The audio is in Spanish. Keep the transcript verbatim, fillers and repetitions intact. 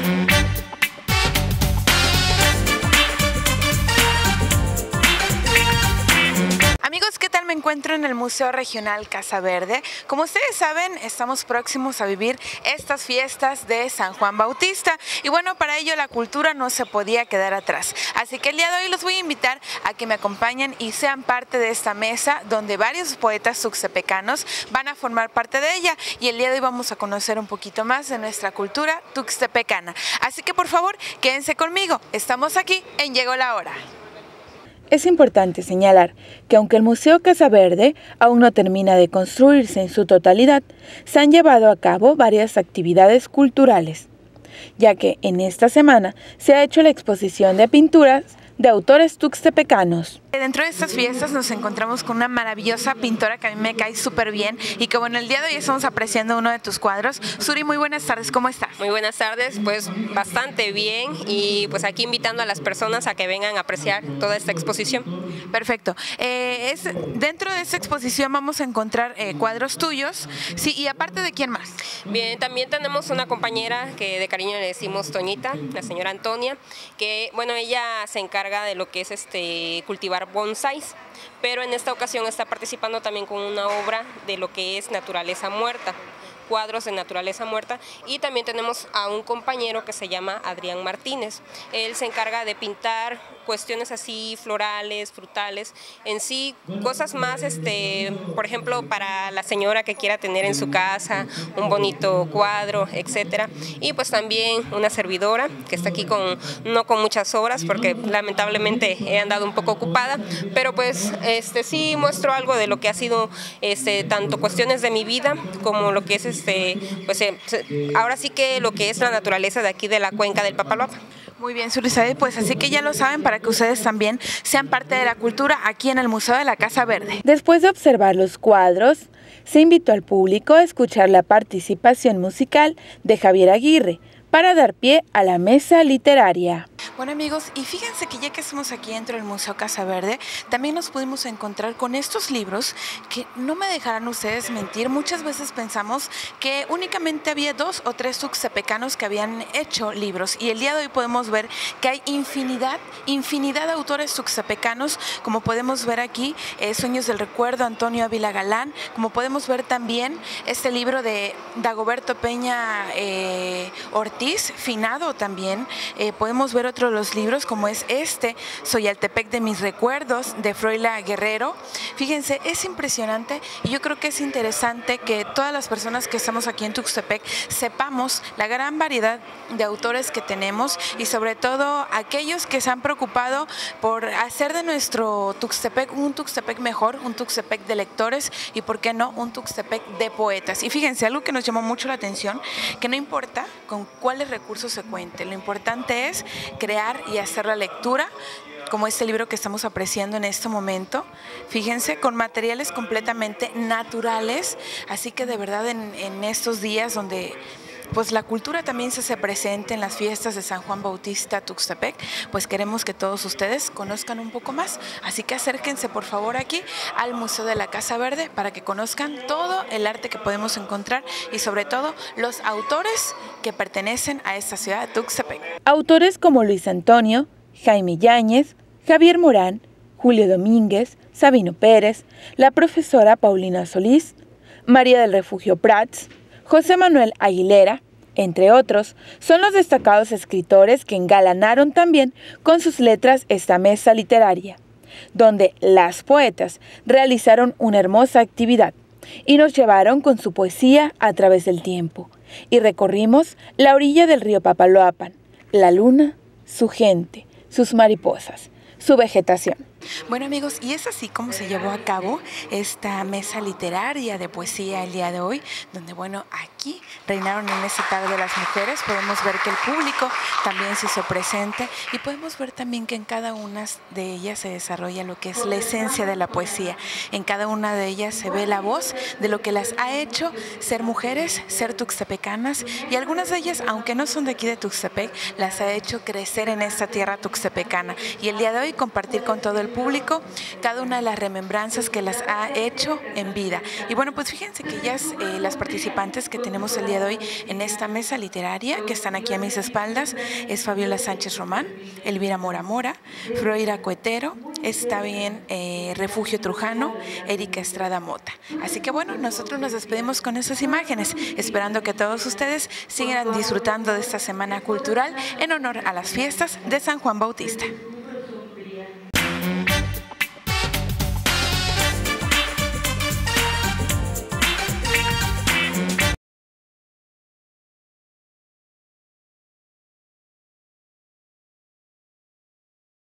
Amigos, ¿qué tal? Me encuentro en el Museo Regional Casa Verde. Como ustedes saben, estamos próximos a vivir estas fiestas de San Juan Bautista y bueno, para ello la cultura no se podía quedar atrás. Así que el día de hoy los voy a invitar a que me acompañen y sean parte de esta mesa donde varios poetas tuxtepecanos van a formar parte de ella y el día de hoy vamos a conocer un poquito más de nuestra cultura tuxtepecana. Así que por favor, quédense conmigo. Estamos aquí en Llegó la Hora. Es importante señalar que aunque el Museo Casa Verde aún no termina de construirse en su totalidad, se han llevado a cabo varias actividades culturales, ya que en esta semana se ha hecho la exposición de pinturas de autores tuxtepecanos. Dentro de estas fiestas nos encontramos con una maravillosa pintora que a mí me cae súper bien y que bueno, el día de hoy estamos apreciando uno de tus cuadros. Suri, muy buenas tardes, ¿cómo estás? Muy buenas tardes, pues bastante bien y pues aquí invitando a las personas a que vengan a apreciar toda esta exposición. Perfecto. Eh, es, dentro de esta exposición vamos a encontrar eh, cuadros tuyos, sí, y aparte de quién más. Bien, también tenemos una compañera que de cariño le decimos Toñita, la señora Antonia, que bueno, ella se encarga de lo que es este cultivar bonsáis, pero en esta ocasión está participando también con una obra de lo que es naturaleza muerta, cuadros de naturaleza muerta, y también tenemos a un compañero que se llama Adrián Martínez. Él se encarga de pintar cuestiones así florales, frutales, en sí cosas más, este, por ejemplo, para la señora que quiera tener en su casa un bonito cuadro, etcétera. Y pues también una servidora que está aquí con no con muchas obras porque lamentablemente he andado un poco ocupada, pero pues este sí muestro algo de lo que ha sido este tanto cuestiones de mi vida como lo que es este pues eh, ahora sí que lo que es la naturaleza de aquí de la cuenca del Papaloapan. Muy bien, Surizade, pues así que ya lo saben para que ustedes también sean parte de la cultura aquí en el Museo de la Casa Verde. Después de observar los cuadros, se invitó al público a escuchar la participación musical de Javier Aguirre para dar pie a la mesa literaria. Bueno amigos, y fíjense que ya que estamos aquí dentro del Museo Casa Verde, también nos pudimos encontrar con estos libros que no me dejarán ustedes mentir. Muchas veces pensamos que únicamente había dos o tres tuxtepecanos que habían hecho libros y el día de hoy podemos ver que hay infinidad, infinidad de autores tuxtepecanos, como podemos ver aquí, eh, Sueños del Recuerdo, Antonio Ávila Galán, como podemos ver también este libro de Dagoberto Peña eh, Ortiz, finado también, eh, podemos ver otro de los libros como es este, Soyaltepec de mis recuerdos, de Froila Guerrero. Fíjense, es impresionante y yo creo que es interesante que todas las personas que estamos aquí en Tuxtepec sepamos la gran variedad de autores que tenemos y sobre todo aquellos que se han preocupado por hacer de nuestro Tuxtepec un Tuxtepec mejor, un Tuxtepec de lectores y por qué no un Tuxtepec de poetas. Y fíjense, algo que nos llamó mucho la atención, que no importa con cuáles recursos se cuente, lo importante es crear y hacer la lectura, como este libro que estamos apreciando en este momento, fíjense, con materiales completamente naturales, así que de verdad en, en estos días donde pues la cultura también se hace presente en las fiestas de San Juan Bautista Tuxtepec, pues queremos que todos ustedes conozcan un poco más, así que acérquense por favor aquí al Museo de la Casa Verde para que conozcan todo el arte que podemos encontrar y sobre todo los autores que pertenecen a esta ciudad de Tuxtepec. Autores como Luis Antonio, Jaime Yáñez, Javier Morán, Julio Domínguez, Sabino Pérez, la profesora Paulina Solís, María del Refugio Prats, José Manuel Aguilera, entre otros, son los destacados escritores que engalanaron también con sus letras esta mesa literaria, donde las poetas realizaron una hermosa actividad y nos llevaron con su poesía a través del tiempo y recorrimos la orilla del río Papaloapan, la luna, su gente, sus mariposas, su vegetación. Bueno amigos, y es así como se llevó a cabo esta mesa literaria de poesía el día de hoy, donde bueno, aquí reinaron en esta tarde las mujeres, podemos ver que el público también se hizo presente y podemos ver también que en cada una de ellas se desarrolla lo que es la esencia de la poesía, en cada una de ellas se ve la voz de lo que las ha hecho ser mujeres, ser tuxtepecanas y algunas de ellas, aunque no son de aquí de Tuxtepec, las ha hecho crecer en esta tierra tuxtepecana y el día de hoy compartir con todo el al público cada una de las remembranzas que las ha hecho en vida. Y bueno, pues fíjense que ellas, eh, las participantes que tenemos el día de hoy en esta mesa literaria, que están aquí a mis espaldas, es Fabiola Sánchez Román, Elvira Mora Mora, Froira Coetero, está bien eh, Refugio Trujano, Erika Estrada Mota. Así que bueno, nosotros nos despedimos con esas imágenes, esperando que todos ustedes sigan disfrutando de esta semana cultural en honor a las fiestas de San Juan Bautista.